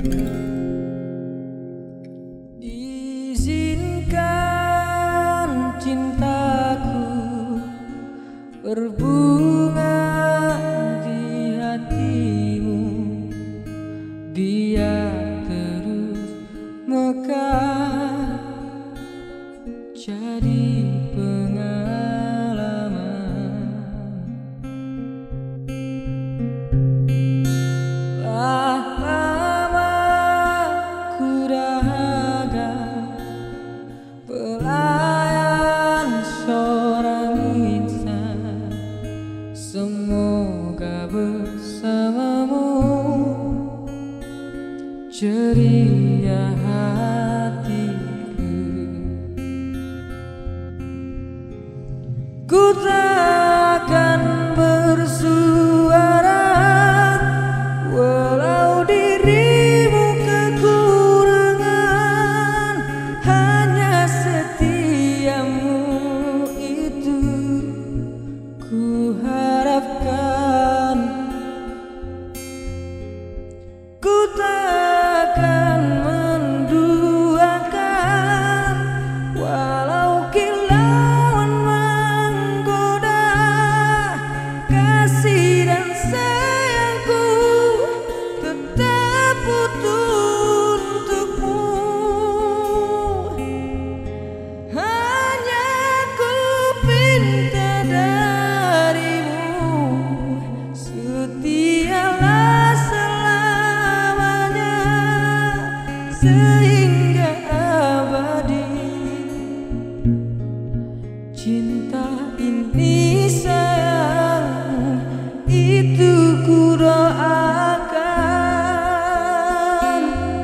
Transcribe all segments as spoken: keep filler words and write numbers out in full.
Izinkan cintaku berbunga di hatimu, biar terus mekar jadi pengalaman. Lah lama ku dahaga pelayan seorang insan, semoga bersamamu ceria hatiku. Ku takkan bersuara walau dirimu kekurangan, hanya setiamu itu ku harapkan. Ku takkan menduakan walau kilauan menggoda, kasih dan sayangku tetap utuh untukmu. Hanya ku pinta darimu, setialah selamanya sehingga abadi. Cinta ini sayang, itu ku doakan.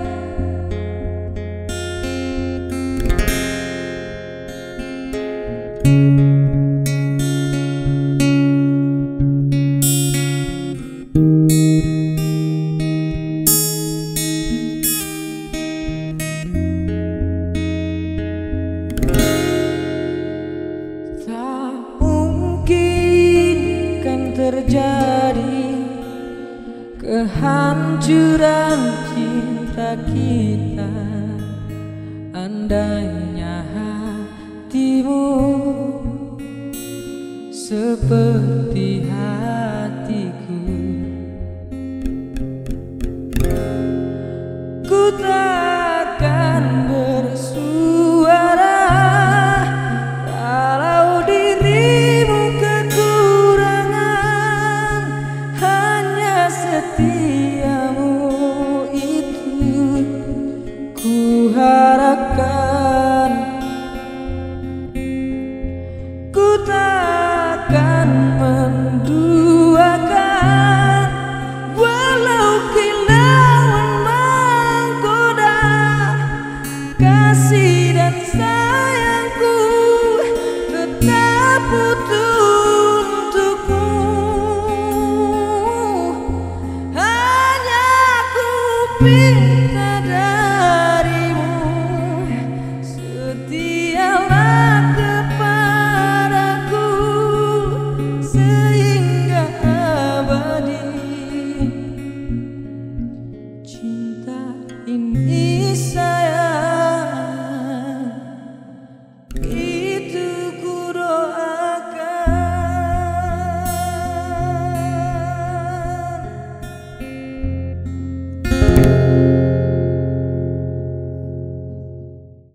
Tak mungkin kan terjadi kehancuran cinta kita andainya hatimu seperti hatiku. Ku takkan bersuara walau dirimu kekurangan, hanya setiamu itu ku harapkan. Ku takkan menduakan walau kilauan menggoda, kasih dan sayangku tetap utuh untukmu. Hanya ku pilih